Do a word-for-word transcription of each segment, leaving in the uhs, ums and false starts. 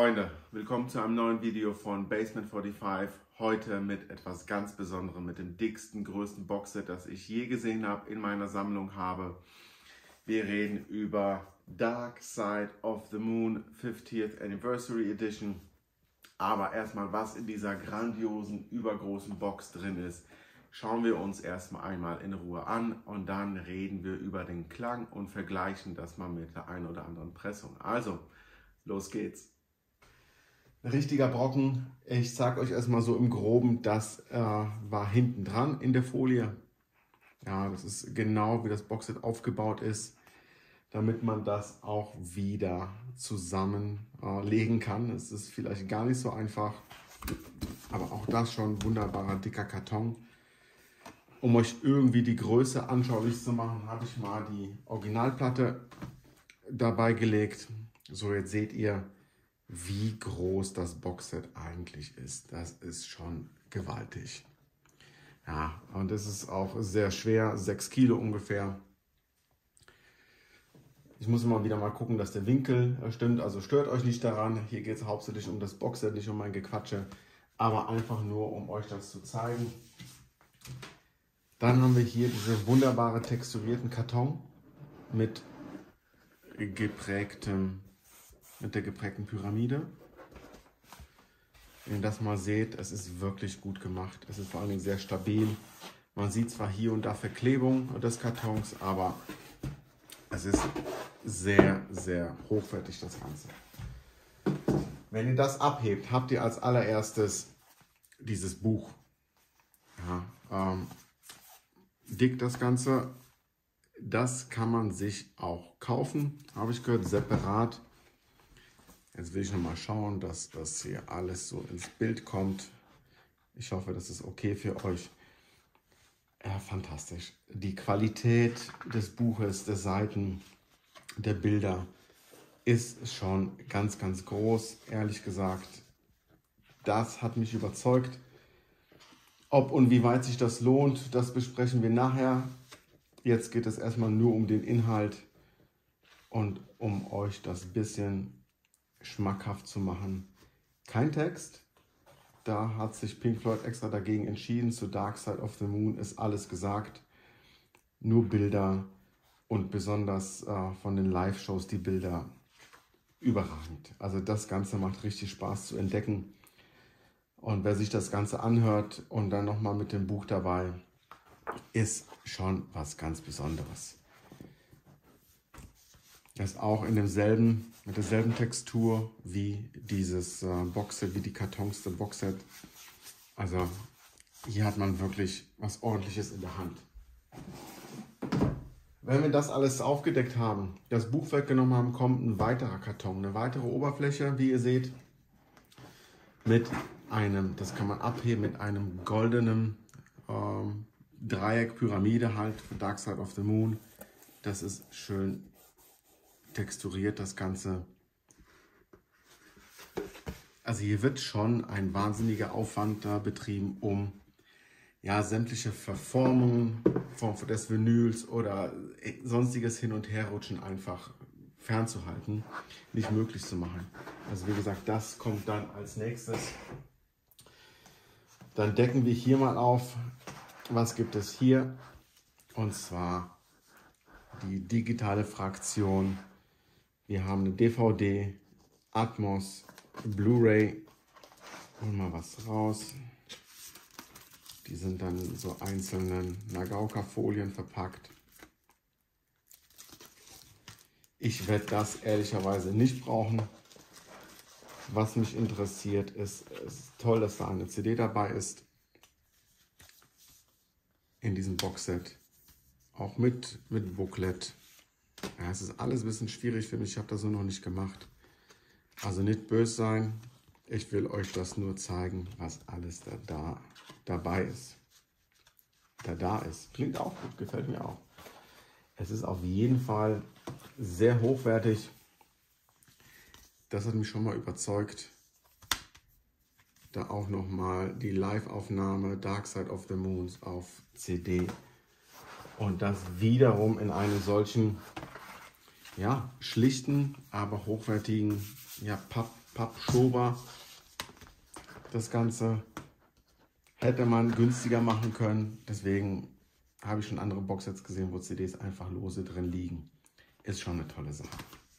Freunde, willkommen zu einem neuen Video von Basement fünfundvierzig. Heute mit etwas ganz Besonderem, mit dem dicksten, größten Boxset, das ich je gesehen habe, in meiner Sammlung habe. Wir reden über Dark Side of the Moon fiftieth Anniversary Edition. Aber erstmal, was in dieser grandiosen, übergroßen Box drin ist, schauen wir uns erstmal einmal in Ruhe an und dann reden wir über den Klang und vergleichen das mal mit der einen oder anderen Pressung. Also, los geht's. Ein richtiger Brocken. Ich zeige euch erstmal so im Groben, das äh, war hinten dran in der Folie. Ja, das ist genau wie das Boxset aufgebaut ist, damit man das auch wieder zusammenlegen äh, kann. Es ist vielleicht gar nicht so einfach, aber auch das schon ein wunderbarer dicker Karton. Um euch irgendwie die Größe anschaulich zu machen, habe ich mal die Originalplatte dabei gelegt. So, jetzt seht ihr, wie groß das Boxset eigentlich ist. Das ist schon gewaltig. Ja, und es ist auch sehr schwer, sechs Kilo ungefähr. Ich muss immer wieder mal gucken, dass der Winkel stimmt, also stört euch nicht daran. Hier geht es hauptsächlich um das Boxset, nicht um mein Gequatsche, aber einfach nur, um euch das zu zeigen. Dann haben wir hier diese wunderbare texturierten Karton mit geprägtem mit der geprägten Pyramide. Wenn ihr das mal seht, es ist wirklich gut gemacht. Es ist vor allen Dingen sehr stabil. Man sieht zwar hier und da Verklebung des Kartons, aber es ist sehr, sehr hochwertig, das Ganze. Wenn ihr das abhebt, habt ihr als allererstes dieses Buch. Ja, ähm, dick das Ganze. Das kann man sich auch kaufen, habe ich gehört, separat. Jetzt will ich noch mal schauen, dass das hier alles so ins Bild kommt. Ich hoffe, das ist okay für euch. Ja, fantastisch. Die Qualität des Buches, der Seiten, der Bilder ist schon ganz, ganz groß. Ehrlich gesagt, das hat mich überzeugt. Ob und wie weit sich das lohnt, das besprechen wir nachher. Jetzt geht es erstmal nur um den Inhalt und um euch das bisschen schmackhaft zu machen. Kein Text, da hat sich Pink Floyd extra dagegen entschieden. Zu Dark Side of the Moon ist alles gesagt. Nur Bilder und besonders äh, von den Live-Shows die Bilder überragend. Also das Ganze macht richtig Spaß zu entdecken. Und wer sich das Ganze anhört und dann nochmal mit dem Buch dabei, ist schon was ganz Besonderes. Das ist auch in demselben, mit derselben Textur wie dieses äh, Boxset, wie die Kartons der Boxset. Also hier hat man wirklich was Ordentliches in der Hand. Wenn wir das alles aufgedeckt haben, das Buch weggenommen haben, kommt ein weiterer Karton, eine weitere Oberfläche, wie ihr seht, mit einem, das kann man abheben, mit einem goldenen ähm, Dreieck, Pyramide halt für Dark Side of the Moon. Das ist schön texturiert, das Ganze. Also hier wird schon ein wahnsinniger Aufwand da betrieben, um ja, sämtliche Verformungen Form des Vinyls oder sonstiges Hin- und Herrutschen einfach fernzuhalten, nicht möglich zu machen. Also wie gesagt, das kommt dann als nächstes. Dann decken wir hier mal auf, was gibt es hier? Und zwar die digitale Fraktion. Wir haben eine D V D, Atmos, Blu-ray. Holen mal was raus. Die sind dann in so einzelnen Nagauka-Folien verpackt. Ich werde das ehrlicherweise nicht brauchen. Was mich interessiert ist, es ist toll, dass da eine C D dabei ist. In diesem Boxset. Auch mit, mit Booklet. Ja, es ist alles ein bisschen schwierig für mich. Ich habe das so noch nicht gemacht. Also nicht böse sein. Ich will euch das nur zeigen, was alles da, da dabei ist. Da da ist. Klingt auch gut, gefällt mir auch. Es ist auf jeden Fall sehr hochwertig. Das hat mich schon mal überzeugt. Da auch nochmal die Live-Aufnahme Dark Side of the Moon auf C D. Und das wiederum in einem solchen, ja, schlichten, aber hochwertigen, ja, Pappschober. Das Ganze hätte man günstiger machen können. Deswegen habe ich schon andere Boxsets gesehen, wo C Ds einfach lose drin liegen. Ist schon eine tolle Sache.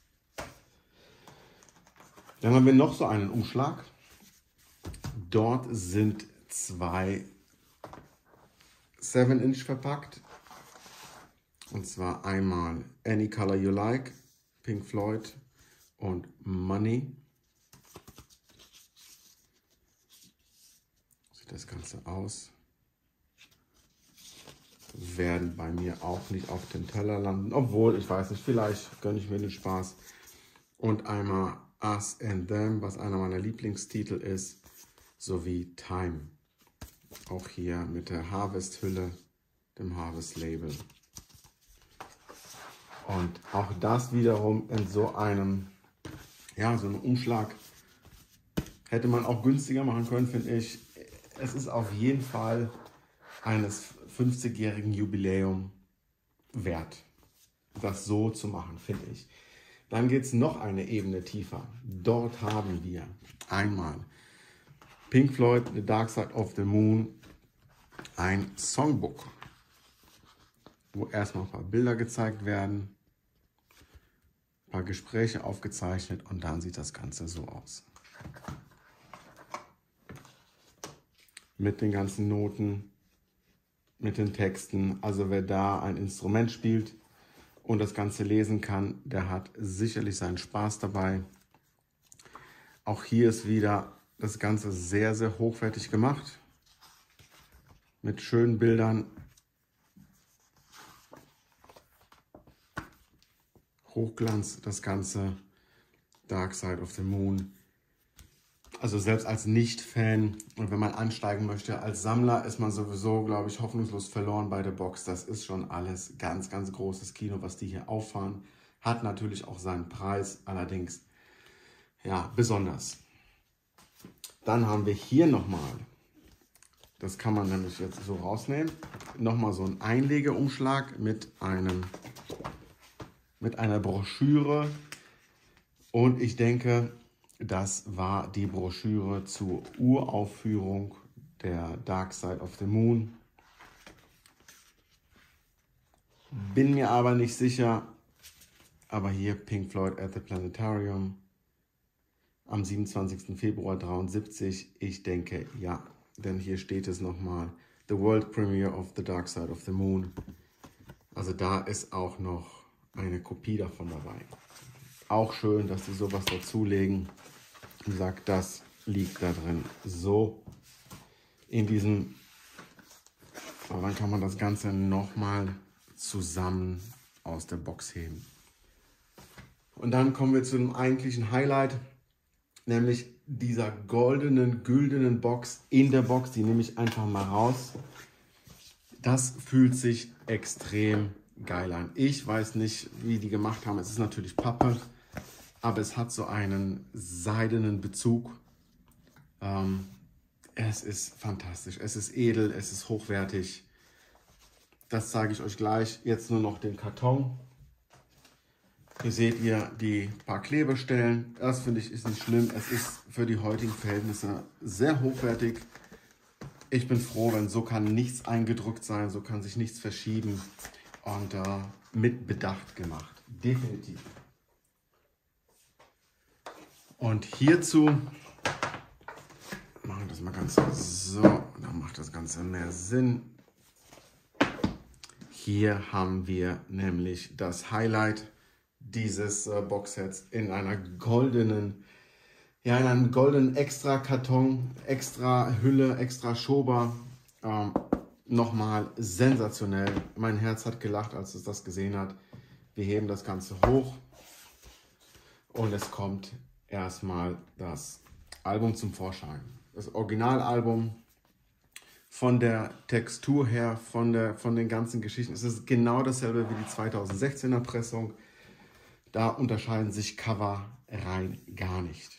Dann haben wir noch so einen Umschlag. Dort sind zwei seven inch verpackt. Und zwar einmal Any Color You Like, Pink Floyd und Money. Sieht das Ganze aus. Werden bei mir auch nicht auf dem Teller landen. Obwohl, ich weiß nicht, vielleicht gönne ich mir den Spaß. Und einmal Us and Them, was einer meiner Lieblingstitel ist, sowie Time. Auch hier mit der Harvest-Hülle, dem Harvest-Label. Und auch das wiederum in so einem, ja, so einem Umschlag hätte man auch günstiger machen können, finde ich. Es ist auf jeden Fall eines fünfzigjährigen Jubiläum wert, das so zu machen, finde ich. Dann geht es noch eine Ebene tiefer. Dort haben wir einmal Pink Floyd, The Dark Side of the Moon, ein Songbook, wo erstmal ein paar Bilder gezeigt werden, ein paar Gespräche aufgezeichnet und dann sieht das Ganze so aus. Mit den ganzen Noten, mit den Texten. Also wer da ein Instrument spielt und das Ganze lesen kann, der hat sicherlich seinen Spaß dabei. Auch hier ist wieder das Ganze sehr, sehr hochwertig gemacht. Mit schönen Bildern. Hochglanz, das Ganze. Dark Side of the Moon. Also selbst als Nicht-Fan und wenn man ansteigen möchte, als Sammler ist man sowieso, glaube ich, hoffnungslos verloren bei der Box. Das ist schon alles ganz, ganz großes Kino, was die hier auffahren. Hat natürlich auch seinen Preis, allerdings, ja, besonders. Dann haben wir hier nochmal, das kann man nämlich jetzt so rausnehmen, nochmal so einen Einlegeumschlag mit einem, mit einer Broschüre. Und ich denke, das war die Broschüre zur Uraufführung der Dark Side of the Moon. Bin mir aber nicht sicher, aber hier Pink Floyd at the Planetarium am siebenundzwanzigsten Februar dreiundsiebzig. Ich denke, ja, denn hier steht es nochmal, The World Premiere of the Dark Side of the Moon. Also da ist auch noch eine Kopie davon dabei. Auch schön, dass sie sowas dazulegen. Wie gesagt, das liegt da drin. So in diesem, aber dann kann man das Ganze nochmal zusammen aus der Box heben. Und dann kommen wir zu dem eigentlichen Highlight, nämlich dieser goldenen, güldenen Box in der Box. Die nehme ich einfach mal raus. Das fühlt sich extrem geil an. Ich weiß nicht, wie die gemacht haben. Es ist natürlich Pappe, aber es hat so einen seidenen Bezug. Ähm, es ist fantastisch. Es ist edel, es ist hochwertig. Das zeige ich euch gleich. Jetzt nur noch den Karton. Hier seht ihr die paar Klebestellen. Das finde ich ist nicht schlimm. Es ist für die heutigen Verhältnisse sehr hochwertig. Ich bin froh, wenn so kann nichts eingedrückt sein, so kann sich nichts verschieben und äh, mit Bedacht gemacht. Definitiv. Und hierzu machen wir das mal ganz so, dann macht das Ganze mehr Sinn. Hier haben wir nämlich das Highlight dieses äh, Boxsets in einer goldenen, ja, in einem goldenen extra Karton, extra Hülle, extra Schober. Ähm, nochmal sensationell. Mein Herz hat gelacht, als es das gesehen hat. Wir heben das Ganze hoch und es kommt erstmal das Album zum Vorschein. Das Originalalbum, von der Textur her, von, der, von den ganzen Geschichten. Es ist genau dasselbe wie die zweitausendsechzehner Pressung. Da unterscheiden sich Cover rein gar nicht.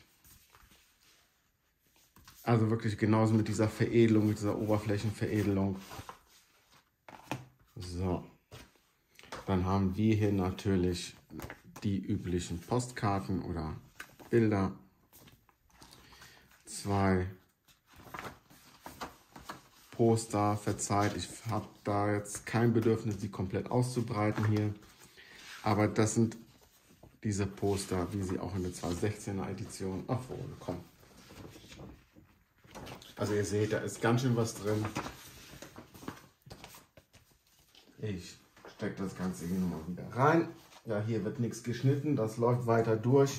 Also wirklich genauso mit dieser Veredelung, mit dieser Oberflächenveredelung. So, dann haben wir hier natürlich die üblichen Postkarten oder Bilder. zwei Poster. Verzeiht, ich habe da jetzt kein Bedürfnis, die komplett auszubreiten hier. Aber das sind diese Poster, wie sie auch in der zweitausendsechzehner Edition. Ach, wo, komm. Also ihr seht, da ist ganz schön was drin. Ich stecke das Ganze hier nochmal wieder rein. Ja, hier wird nichts geschnitten, das läuft weiter durch.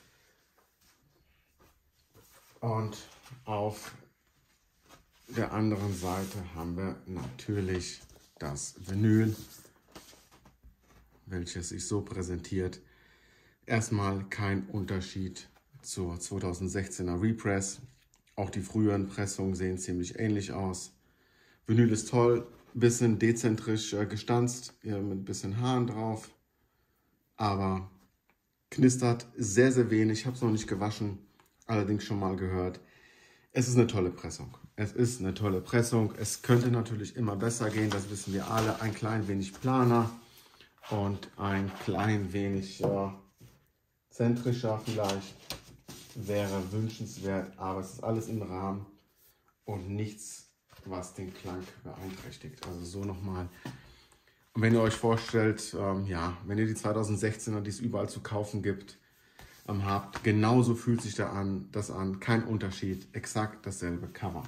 Und auf der anderen Seite haben wir natürlich das Vinyl, welches sich so präsentiert. Erstmal kein Unterschied zur zweitausendsechzehner Repress. Auch die früheren Pressungen sehen ziemlich ähnlich aus. Vinyl ist toll, bisschen dezentrisch äh, gestanzt, hier mit ein bisschen Haaren drauf. Aber knistert sehr, sehr wenig. Ich habe es noch nicht gewaschen, allerdings schon mal gehört. Es ist eine tolle Pressung. Es ist eine tolle Pressung. Es könnte natürlich immer besser gehen, das wissen wir alle. Ein klein wenig planer und ein klein wenig äh, zentrischer vielleicht wäre wünschenswert. Aber es ist alles im Rahmen und nichts, was den Klang beeinträchtigt. Also so nochmal. Und wenn ihr euch vorstellt, ähm, ja, wenn ihr die zweitausendsechzehner, die es überall zu kaufen gibt, ähm, habt, genauso fühlt sich da an, das an, kein Unterschied, exakt dasselbe Cover.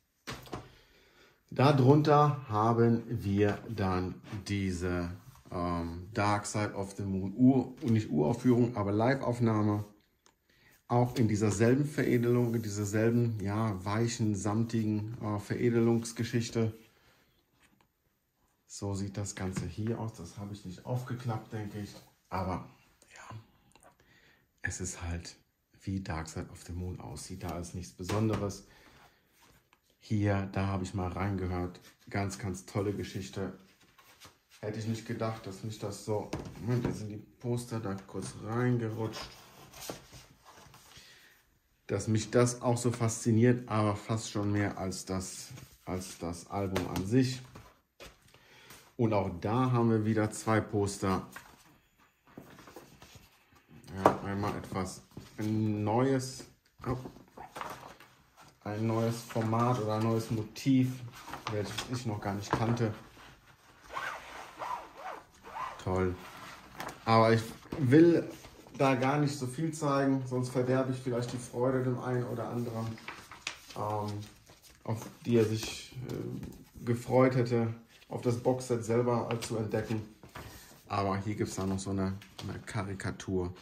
Darunter haben wir dann diese ähm, Dark Side of the Moon Ur, nicht Uraufführung, aber Live-Aufnahme. Auch in dieser selben Veredelung, in dieser selben, ja, weichen, samtigen äh, Veredelungsgeschichte. So sieht das Ganze hier aus. Das habe ich nicht aufgeklappt, denke ich. Aber ja, es ist halt wie Dark Side of the Moon aussieht. Da ist nichts Besonderes. Hier, da habe ich mal reingehört. Ganz, ganz tolle Geschichte. Hätte ich nicht gedacht, dass mich das so... Moment, da sind die Poster da kurz reingerutscht. Dass mich das auch so fasziniert, aber fast schon mehr als das, als das Album an sich. Und auch da haben wir wieder zwei Poster. Ja, einmal etwas ein neues, ein neues Format oder ein neues Motiv, welches ich noch gar nicht kannte. Toll. Aber ich will da gar nicht so viel zeigen, sonst verderbe ich vielleicht die Freude dem einen oder anderen, ähm, auf die er sich äh, gefreut hätte, auf das Boxset selber äh, zu entdecken. Aber hier gibt es dann noch so eine, eine Karikatur.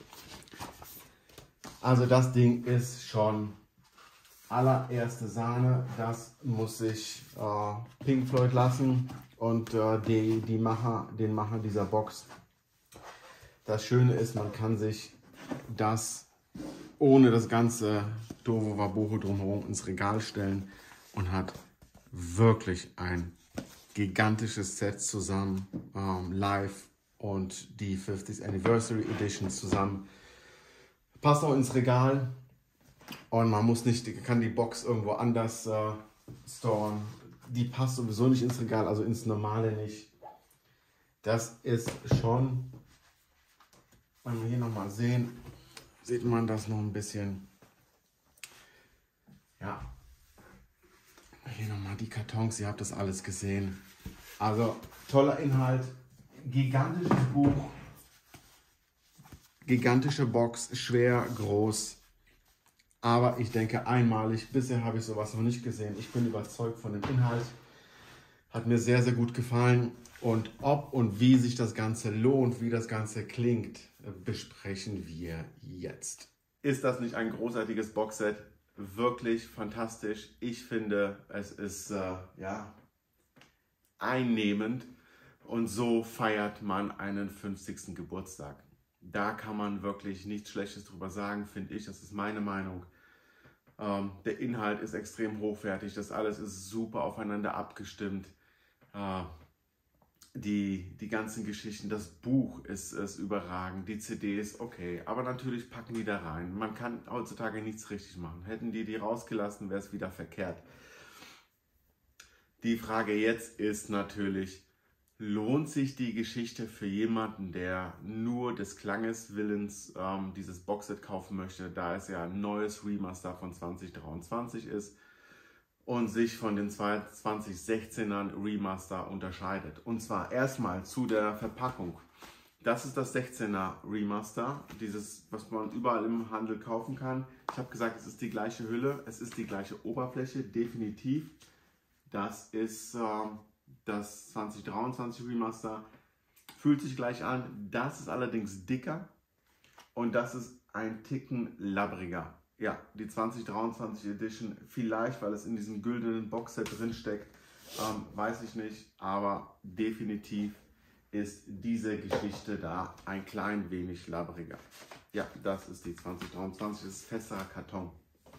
Also das Ding ist schon allererste Sahne. Das muss sich äh, Pink Floyd lassen und äh, die, die Macher, den Macher dieser Box. Das Schöne ist, man kann sich das ohne das ganze Tohu Wabohu drumherum ins Regal stellen und hat wirklich ein gigantisches Set zusammen, ähm, live und die fiftieth Anniversary Edition zusammen. Passt auch ins Regal und man muss nicht, kann die Box irgendwo anders äh, storen. Die passt sowieso nicht ins Regal, also ins normale nicht. Das ist schon, wenn wir hier nochmal sehen, sieht man das noch ein bisschen. Ja, hier nochmal die Kartons, ihr habt das alles gesehen. Also toller Inhalt, gigantisches Buch, gigantische Box, schwer, groß, aber ich denke einmalig. Bisher habe ich sowas noch nicht gesehen. Ich bin überzeugt von dem Inhalt, hat mir sehr, sehr gut gefallen. Und ob und wie sich das Ganze lohnt, wie das Ganze klingt, besprechen wir jetzt. Ist das nicht ein großartiges Boxset? Wirklich fantastisch. Ich finde, es ist äh, ja, einnehmend und so feiert man einen fünfzigsten Geburtstag. Da kann man wirklich nichts Schlechtes drüber sagen, finde ich. Das ist meine Meinung. Ähm, der Inhalt ist extrem hochwertig. Das alles ist super aufeinander abgestimmt. Äh, Die, die ganzen Geschichten, das Buch ist, ist überragend, die C D ist okay, aber natürlich packen die da rein. Man kann heutzutage nichts richtig machen. Hätten die die rausgelassen, wäre es wieder verkehrt. Die Frage jetzt ist natürlich, lohnt sich die Geschichte für jemanden, der nur des Klanges willens ähm, dieses Boxset kaufen möchte, da es ja ein neues Remaster von zwanzig dreiundzwanzig ist und sich von den zwanzig sechzehnern Remaster unterscheidet. Und zwar erstmal zu der Verpackung. Das ist das sechzehner Remaster, dieses, was man überall im Handel kaufen kann. Ich habe gesagt, es ist die gleiche Hülle, es ist die gleiche Oberfläche, definitiv. Das ist äh, das zwanzig dreiundzwanzig Remaster, fühlt sich gleich an. Das ist allerdings dicker und das ist ein Ticken labbriger. Ja, die zwanzig dreiundzwanzig Edition, vielleicht, weil es in diesem güldenen Boxset drin steckt, ähm, weiß ich nicht, aber definitiv ist diese Geschichte da ein klein wenig labbriger. Ja, das ist die zwanzig dreiundzwanzig, das ist festerer Karton.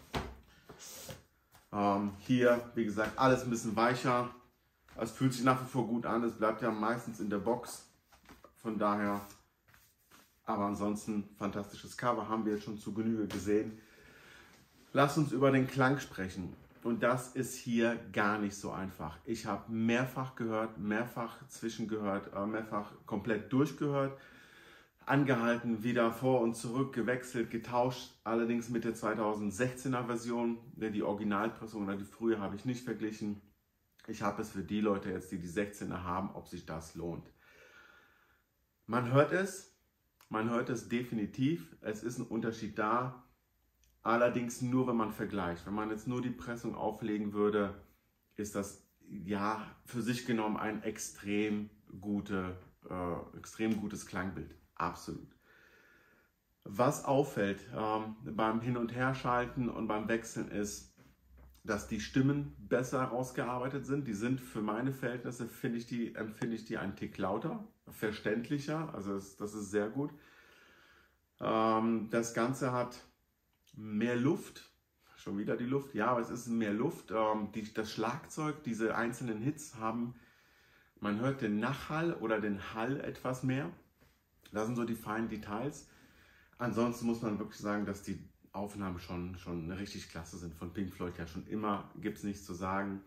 Ähm, hier, wie gesagt, alles ein bisschen weicher. Es fühlt sich nach wie vor gut an, es bleibt ja meistens in der Box. Von daher, aber ansonsten fantastisches Cover, haben wir jetzt schon zu Genüge gesehen. Lass uns über den Klang sprechen. Und das ist hier gar nicht so einfach. Ich habe mehrfach gehört, mehrfach zwischengehört, mehrfach komplett durchgehört, angehalten, wieder vor und zurück, gewechselt, getauscht. Allerdings mit der zweitausendsechzehner Version, die Originalpressung oder die frühe habe ich nicht verglichen. Ich habe es für die Leute jetzt, die die sechzehner haben, ob sich das lohnt. Man hört es, man hört es definitiv. Es ist ein Unterschied da. Allerdings nur, wenn man vergleicht. Wenn man jetzt nur die Pressung auflegen würde, ist das ja für sich genommen ein extrem, gute, äh, extrem gutes Klangbild. Absolut. Was auffällt ähm, beim Hin- und Herschalten und beim Wechseln ist, dass die Stimmen besser rausgearbeitet sind. Die sind für meine Verhältnisse, finde ich die, empfinde ich die einen Tick lauter, verständlicher. Also das, das ist sehr gut. Ähm, das Ganze hat mehr Luft, schon wieder die Luft, ja, aber es ist mehr Luft. Ähm, die, das Schlagzeug, diese einzelnen Hits haben, man hört den Nachhall oder den Hall etwas mehr. Das sind so die feinen Details. Ansonsten muss man wirklich sagen, dass die Aufnahmen schon, schon richtig klasse sind. Von Pink Floyd ja schon immer, gibt es nichts zu sagen.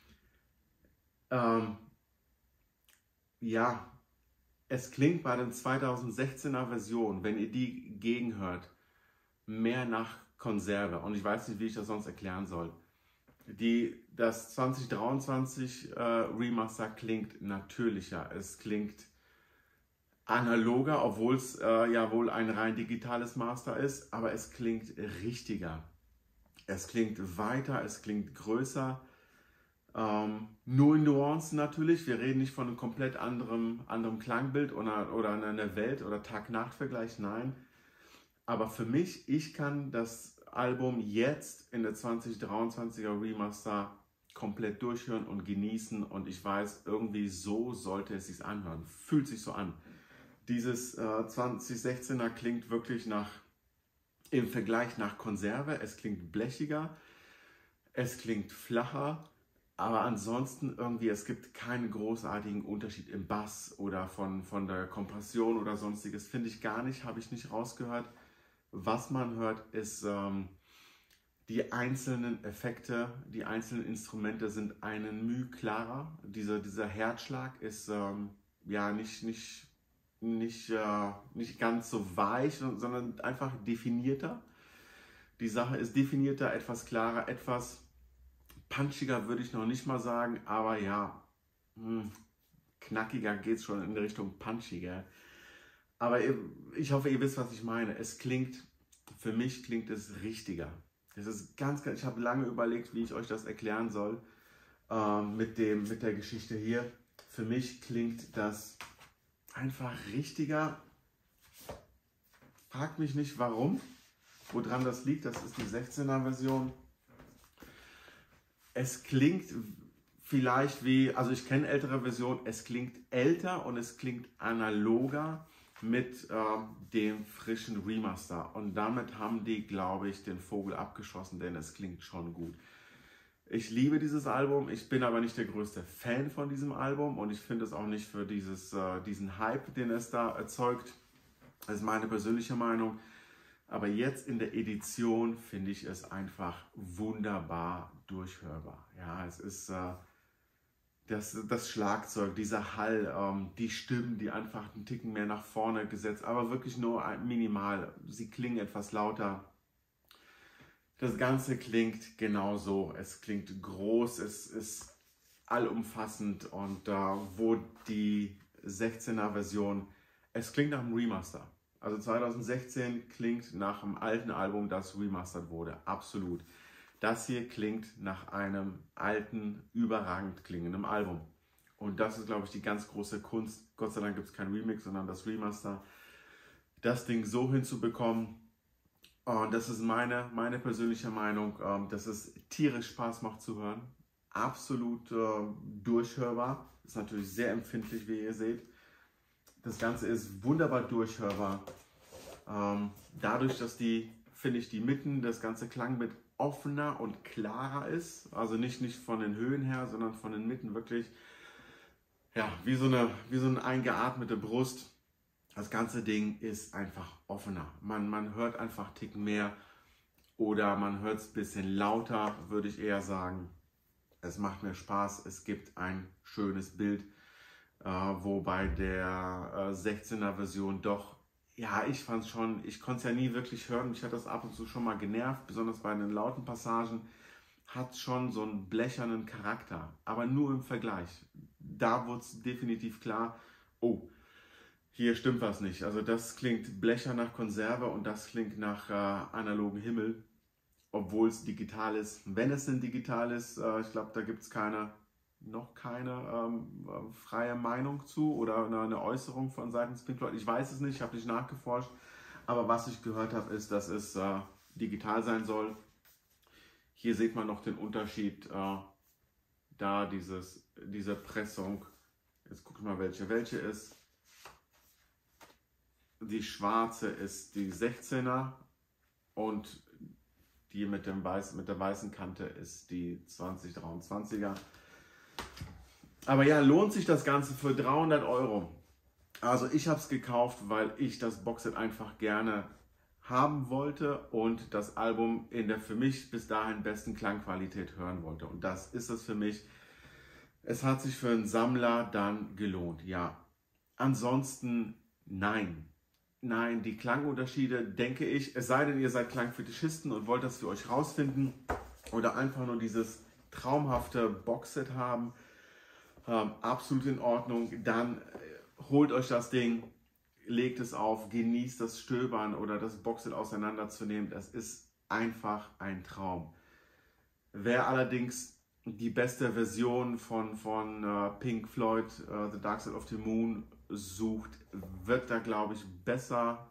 Ähm, ja, es klingt bei der zweitausendsechzehner Version, wenn ihr die gegenhört, mehr nach Konserve. Und ich weiß nicht, wie ich das sonst erklären soll. Die, das zwanzig dreiundzwanzig äh, Remaster klingt natürlicher. Es klingt analoger, obwohl es äh, ja wohl ein rein digitales Master ist. Aber es klingt richtiger. Es klingt weiter, es klingt größer. Ähm, nur in Nuancen natürlich. Wir reden nicht von einem komplett anderem, anderem Klangbild oder, oder einer Welt- oder Tag-Nacht-Vergleich. Nein. Aber für mich, ich kann das Album jetzt in der zwanzig dreiundzwanziger Remaster komplett durchhören und genießen. Und ich weiß, irgendwie so sollte es sich anhören. Fühlt sich so an. Dieses äh, zwanzig sechzehner klingt wirklich nach, im Vergleich nach Konserve. Es klingt blechiger, es klingt flacher. Aber ansonsten irgendwie, es gibt keinen großartigen Unterschied im Bass oder von, von der Kompression oder sonstiges. Finde ich gar nicht, habe ich nicht rausgehört. Was man hört, ist ähm, die einzelnen Effekte, die einzelnen Instrumente sind einen Mühe klarer. Diese, dieser Herzschlag ist ähm, ja nicht, nicht, nicht, äh, nicht ganz so weich, sondern einfach definierter. Die Sache ist definierter, etwas klarer, etwas punchiger würde ich noch nicht mal sagen, aber ja, mh, knackiger geht es schon in Richtung punchiger. Aber ich hoffe, ihr wisst, was ich meine. Es klingt, für mich klingt es richtiger. Es ist ganz, ganz, ich habe lange überlegt, wie ich euch das erklären soll ähm, mit, dem, mit der Geschichte hier. Für mich klingt das einfach richtiger. Fragt mich nicht, warum, woran das liegt. Das ist die sechzehner Version. Es klingt vielleicht wie, also ich kenne ältere Versionen, es klingt älter und es klingt analoger mit äh, dem frischen Remaster. Und damit haben die, glaube ich, den Vogel abgeschossen, denn es klingt schon gut. Ich liebe dieses Album, ich bin aber nicht der größte Fan von diesem Album und ich finde es auch nicht für dieses, äh, diesen Hype, den es da erzeugt. Das ist meine persönliche Meinung. Aber jetzt in der Edition finde ich es einfach wunderbar durchhörbar. Ja, es ist, äh, das, das Schlagzeug, dieser Hall, ähm, die Stimmen, die einfach einen Ticken mehr nach vorne gesetzt, aber wirklich nur minimal. Sie klingen etwas lauter. Das Ganze klingt genauso. Es klingt groß, es ist allumfassend und äh, wo die sechzehner Version, es klingt nach einem Remaster. Also zwanzig sechzehn klingt nach einem alten Album, das remastert wurde. Absolut. Das hier klingt nach einem alten, überragend klingenden Album. Und das ist, glaube ich, die ganz große Kunst. Gott sei Dank gibt es kein Remix, sondern das Remaster. Das Ding so hinzubekommen. Und das ist meine, meine persönliche Meinung, dass es tierisch Spaß macht zu hören. Absolut äh, durchhörbar. Ist natürlich sehr empfindlich, wie ihr seht. Das Ganze ist wunderbar durchhörbar. Ähm, dadurch, dass die, finde ich, die Mitten, das ganze Klangbild offener und klarer ist. Also nicht, nicht von den Höhen her, sondern von den Mitten wirklich, ja, wie so eine, wie so eine eingeatmete Brust. Das ganze Ding ist einfach offener. Man, man hört einfach einen Tick mehr oder man hört es ein bisschen lauter, würde ich eher sagen. Es macht mir Spaß, es gibt ein schönes Bild, äh, wo bei der äh, sechzehner Version doch, ja, ich fand es schon, ich konnte es ja nie wirklich hören, mich hat das ab und zu schon mal genervt, besonders bei den lauten Passagen, hat schon so einen blechernen Charakter, aber nur im Vergleich. Da wurde es definitiv klar, oh, hier stimmt was nicht. Also das klingt blechern nach Konserve und das klingt nach äh, analogen Himmel, obwohl es digital ist. Wenn es denn digital ist, äh, ich glaube, da gibt es keine, noch keine ähm, äh, freie Meinung zu oder eine, eine Äußerung von seitens Pink Floyd. Ich weiß es nicht, ich habe nicht nachgeforscht, aber was ich gehört habe, ist, dass es äh, digital sein soll. Hier sieht man noch den Unterschied, äh, da dieses, diese Pressung, jetzt gucke ich mal, welche welche ist. Die schwarze ist die sechzehner und die mit, dem Weiß, mit der weißen Kante ist die zwanzig dreiundzwanziger. Aber ja, lohnt sich das Ganze für dreihundert Euro. Also ich habe es gekauft, weil ich das Boxset einfach gerne haben wollte und das Album in der für mich bis dahin besten Klangqualität hören wollte. Und das ist es für mich. Es hat sich für einen Sammler dann gelohnt, ja. Ansonsten nein. Nein, die Klangunterschiede, denke ich, es sei denn, ihr seid Klangfetischisten und wollt das für euch rausfinden oder einfach nur dieses traumhafte Boxset haben, ähm, absolut in Ordnung. Dann äh, holt euch das Ding, legt es auf, genießt das Stöbern oder das Boxset auseinanderzunehmen. Das ist einfach ein Traum. Wer allerdings die beste Version von, von uh, Pink Floyd, uh, The Dark Side of the Moon, sucht, wird da, glaube ich, besser,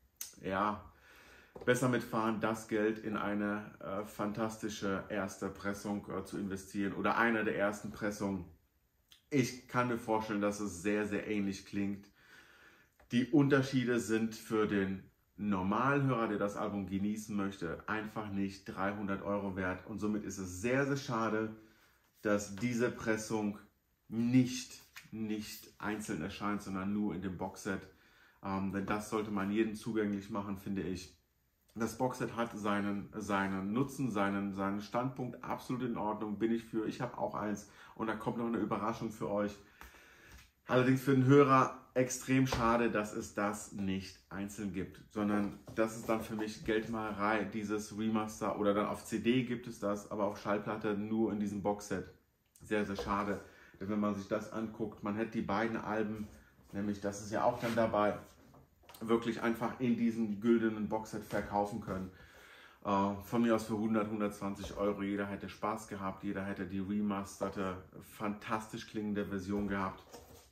ja, besser mitfahren, das Geld in eine äh, fantastische erste Pressung äh, zu investieren oder eine der ersten Pressungen. Ich kann mir vorstellen, dass es sehr, sehr ähnlich klingt. Die Unterschiede sind für den Normalhörer, der das Album genießen möchte, einfach nicht dreihundert Euro wert. Und somit ist es sehr, sehr schade, dass diese Pressung nicht, nicht einzeln erscheint, sondern nur in dem Boxset. Ähm, denn das sollte man jedem zugänglich machen, finde ich. Das Boxset hat seinen, seinen Nutzen, seinen, seinen Standpunkt absolut in Ordnung, bin ich für. Ich habe auch eins und da kommt noch eine Überraschung für euch. Allerdings für den Hörer extrem schade, dass es das nicht einzeln gibt, sondern das ist dann für mich Geldmacherei, dieses Remaster, oder dann auf C D gibt es das, aber auf Schallplatte nur in diesem Boxset. Sehr, sehr schade, denn wenn man sich das anguckt, man hätte die beiden Alben, nämlich das ist ja auch dann dabei, wirklich einfach in diesem güldenen Boxset verkaufen können. Uh, von mir aus für hundert, hundertzwanzig Euro. Jeder hätte Spaß gehabt, jeder hätte die remasterte, fantastisch klingende Version gehabt.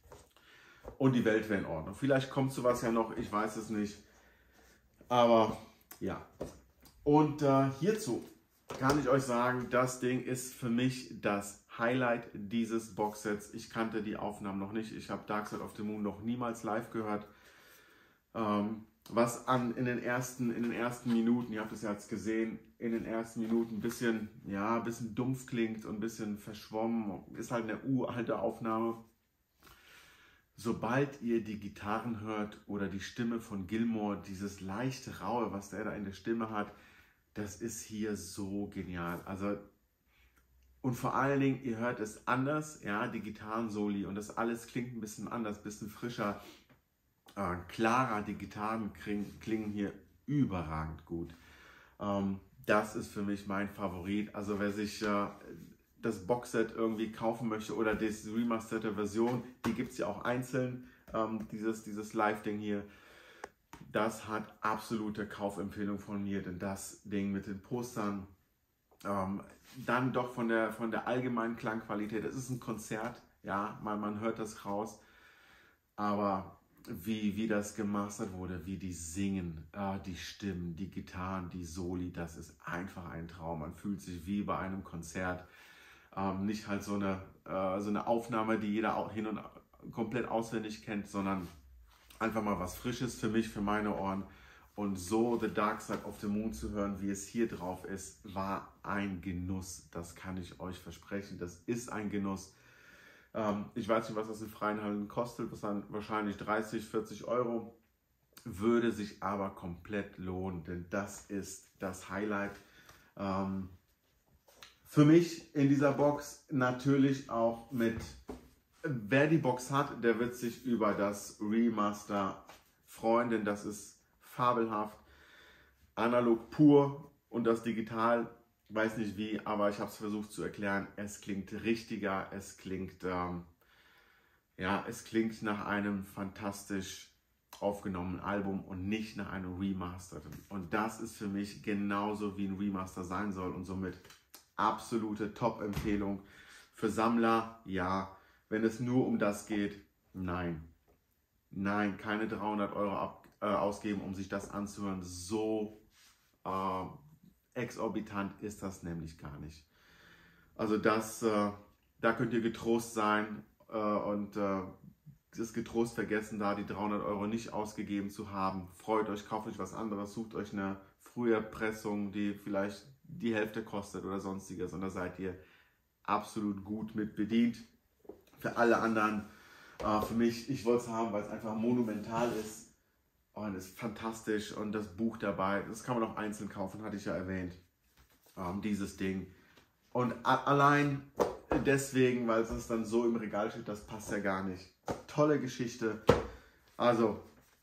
Und die Welt wäre in Ordnung. Vielleicht kommt sowas ja noch, ich weiß es nicht. Aber ja. Und uh, hierzu kann ich euch sagen, das Ding ist für mich das Highlight dieses Boxsets. Ich kannte die Aufnahmen noch nicht. Ich habe Dark Side of the Moon noch niemals live gehört. Um, was an, in, den ersten, in den ersten Minuten, ihr habt es ja jetzt gesehen, in den ersten Minuten ein bisschen, ja, ein bisschen dumpf klingt und ein bisschen verschwommen, ist halt eine uralte Aufnahme. Sobald ihr die Gitarren hört oder die Stimme von Gilmour, dieses leichte Raue, was der da in der Stimme hat, das ist hier so genial. Also Und vor allen Dingen, ihr hört es anders, ja, die Gitarren-Soli und das alles klingt ein bisschen anders, ein bisschen frischer, äh, klarer. Die Gitarren klingen, klingen hier überragend gut. Ähm, das ist für mich mein Favorit. Also wer sich äh, das Boxset irgendwie kaufen möchte oder die remasterte Version, die gibt es ja auch einzeln, ähm, dieses, dieses Live-Ding hier. Das hat absolute Kaufempfehlung von mir, denn das Ding mit den Postern, ähm, dann doch von der, von der allgemeinen Klangqualität, es ist ein Konzert, ja, man, man hört das raus, aber wie, wie das gemastert wurde, wie die singen, äh, die Stimmen, die Gitarren, die Soli, das ist einfach ein Traum. Man fühlt sich wie bei einem Konzert, ähm, nicht halt so eine, äh, so eine Aufnahme, die jeder auch hin und komplett auswendig kennt, sondern einfach mal was Frisches für mich, für meine Ohren. Und so The Dark Side of the Moon zu hören, wie es hier drauf ist, war ein Genuss. Das kann ich euch versprechen. Das ist ein Genuss. Ähm, ich weiß nicht, was das in freien Hallen kostet. Das waren wahrscheinlich dreißig, vierzig Euro. Würde sich aber komplett lohnen, denn das ist das Highlight. Ähm, für mich in dieser Box natürlich auch mit, wer die Box hat, der wird sich über das Remaster freuen, denn das ist fabelhaft, analog pur und das digital, weiß nicht wie, aber ich habe es versucht zu erklären. Es klingt richtiger, es klingt, ähm, ja, es klingt nach einem fantastisch aufgenommenen Album und nicht nach einem Remasterten. Und das ist für mich genauso wie ein Remaster sein soll und somit absolute Top-Empfehlung für Sammler. Ja, wenn es nur um das geht, nein. Nein, keine dreihundert Euro ab ausgeben, um sich das anzuhören. So äh, exorbitant ist das nämlich gar nicht. Also das, äh, da könnt ihr getrost sein äh, und äh, das getrost vergessen, da die dreihundert Euro nicht ausgegeben zu haben. Freut euch, kauft euch was anderes, sucht euch eine frühe Pressung, die vielleicht die Hälfte kostet oder sonstiges und da seid ihr absolut gut mit bedient. Für alle anderen, äh, für mich, ich wollte es haben, weil es einfach monumental ist. Und ist fantastisch und das Buch dabei, das kann man auch einzeln kaufen, hatte ich ja erwähnt, ähm, dieses Ding. Und allein deswegen, weil es dann so im Regal steht, das passt ja gar nicht. Tolle Geschichte. Also,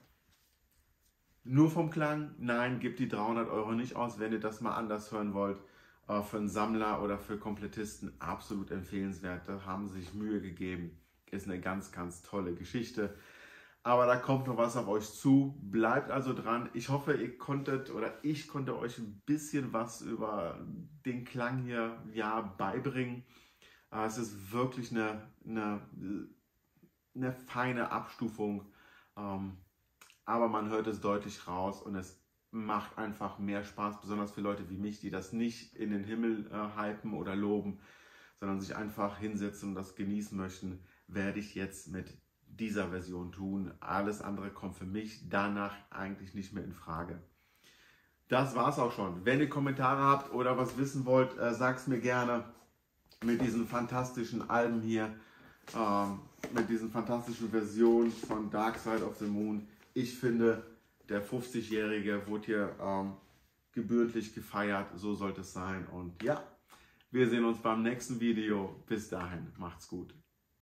nur vom Klang, nein, gebt die dreihundert Euro nicht aus, wenn ihr das mal anders hören wollt. Äh, für einen Sammler oder für Komplettisten absolut empfehlenswert, da haben sie sich Mühe gegeben. Ist eine ganz, ganz tolle Geschichte. Aber da kommt noch was auf euch zu. Bleibt also dran. Ich hoffe, ihr konntet oder ich konnte euch ein bisschen was über den Klang hier ja beibringen. Es ist wirklich eine, eine, eine feine Abstufung. Aber man hört es deutlich raus und es macht einfach mehr Spaß, besonders für Leute wie mich, die das nicht in den Himmel äh, hypen oder loben, sondern sich einfach hinsetzen und das genießen möchten, werde ich jetzt mit dieser Version tun. Alles andere kommt für mich danach eigentlich nicht mehr in Frage. Das war's auch schon. Wenn ihr Kommentare habt oder was wissen wollt, äh, sagt es mir gerne mit diesen fantastischen Alben hier, ähm, mit diesen fantastischen Versionen von Dark Side of the Moon. Ich finde, der fünfzigjährige wurde hier ähm, gebührlich gefeiert. So sollte es sein. Und ja, wir sehen uns beim nächsten Video. Bis dahin, macht's gut.